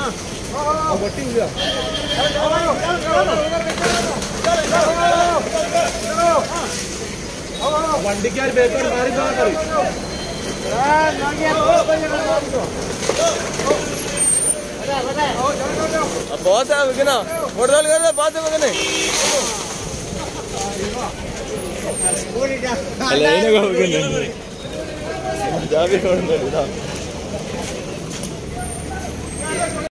വണ്ടിക്കാർ paper മാറി बहुत है ना फुटबॉल कर रहे बात है मगने अल्लाह इन्हें को मगने जा भी करने दे